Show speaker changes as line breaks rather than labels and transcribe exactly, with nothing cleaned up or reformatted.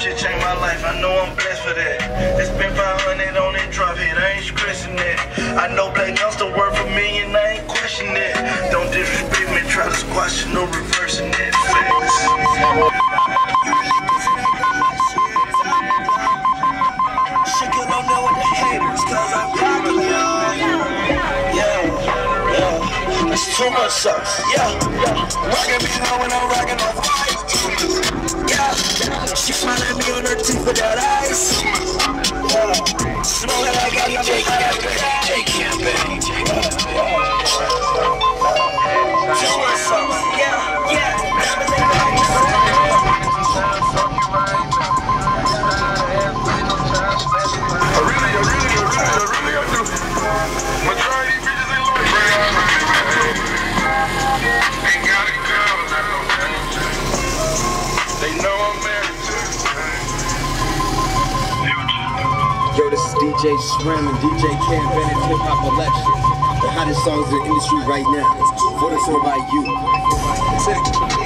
shit changed my life, I know I'm blessed for that. It's been five hundred on that drop hit, I ain't stressing that. I know black youngster worth a million, I ain't questioning that. Don't disrespect me, try to squash it, no reversing that. Facts. Shit get on there with the haters, cause I'm rocking, y'all. Yeah, yeah, that's too much sauce. Yeah, yeah. Rockin' me low when I'm rockin' off white. Yeah, she smile at me on her teeth with that ice. Yeah, smoking like I got J Campbell, J Campbell. Too much sauce. Yeah, yeah. I really, I really, I really, I really, I do. Majority of bitches ain't like ain't got it covered. They know I'm married to.
Yo, this is D J Shrim and D J Cam Bennett's Hip Hop Election. The hottest songs in the industry right now. Voted for by you. That's it.